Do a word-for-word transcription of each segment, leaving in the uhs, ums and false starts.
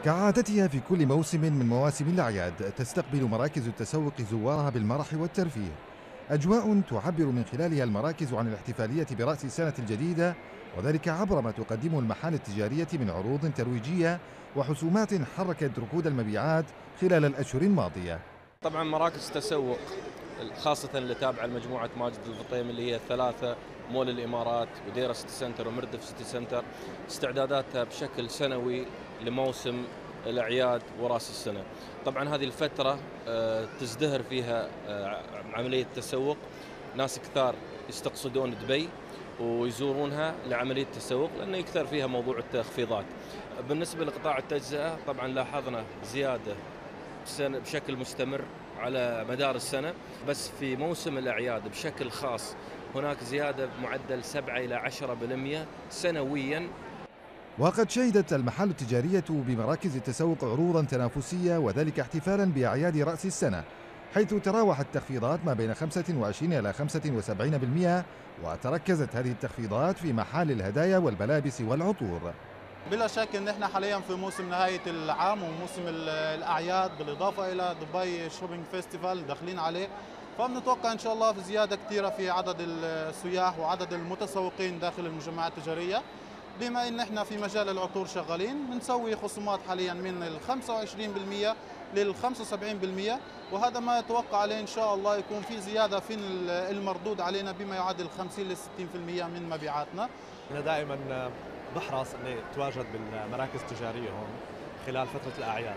كعادتها في كل موسم من مواسم الأعياد، تستقبل مراكز التسوق زوارها بالمرح والترفيه. أجواء تعبر من خلالها المراكز عن الاحتفالية برأس السنة الجديدة، وذلك عبر ما تقدمه المحال التجارية من عروض ترويجية وحسومات حركت ركود المبيعات خلال الأشهر الماضية. طبعا مراكز تسوق خاصة اللي تابعة لمجموعة ماجد الفطيم اللي هي الثلاثة، مول الإمارات وديرة سيتي سنتر ومردف سيتي سنتر، استعداداتها بشكل سنوي لموسم الأعياد وراس السنة. طبعا هذه الفترة آه، تزدهر فيها آه، عملية التسوق، ناس كثار يستقصدون دبي ويزورونها لعملية التسوق لأنه يكثر فيها موضوع التخفيضات. بالنسبة لقطاع التجزئة طبعا لاحظنا زيادة بشكل مستمر على مدار السنة، بس في موسم الأعياد بشكل خاص هناك زيادة بمعدل سبعة إلى عشرة بالمئة سنوياً. وقد شهدت المحال التجارية بمراكز التسوق عروضا تنافسية، وذلك احتفالا بأعياد رأس السنة، حيث تراوحت التخفيضات ما بين خمسة وعشرين إلى خمسة وسبعين بالمئة، وتركزت هذه التخفيضات في محال الهدايا والملابس والعطور. بلا شك ان احنا حاليا في موسم نهايه العام وموسم الاعياد، بالاضافه الى دبي شوبينج فيستيفال داخلين عليه، فبنتوقع ان شاء الله في زياده كثيره في عدد السياح وعدد المتسوقين داخل المجمعات التجاريه. بما ان احنا في مجال العطور شغالين، بنسوي خصومات حاليا من ال خمسة وعشرين بالمئة لل خمسة وسبعين بالمئة، وهذا ما يتوقع عليه ان شاء الله يكون في زياده في المردود علينا بما يعادل خمسين ل ستين بالمئة من مبيعاتنا. انا دائما بحرص اني اتواجد بالمراكز التجاريه هون خلال فتره الاعياد.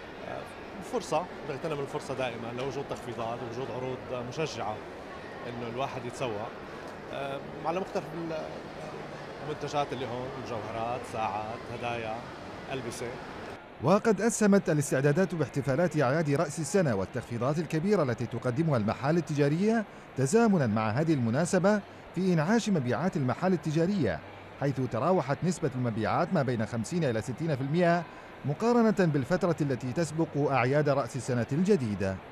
فرصه بغتنم الفرصه دائما لوجود تخفيضات ووجود عروض مشجعه انه الواحد يتسوق على مختلف المنتجات اللي هون، مجوهرات، ساعات، هدايا، البسه. وقد أسهمت الاستعدادات باحتفالات أعياد رأس السنة والتخفيضات الكبيرة التي تقدمها المحال التجارية تزامنا مع هذه المناسبة في إنعاش مبيعات المحال التجارية، حيث تراوحت نسبة المبيعات ما بين خمسين إلى ستين بالمئة مقارنة بالفترة التي تسبق أعياد رأس السنة الجديدة.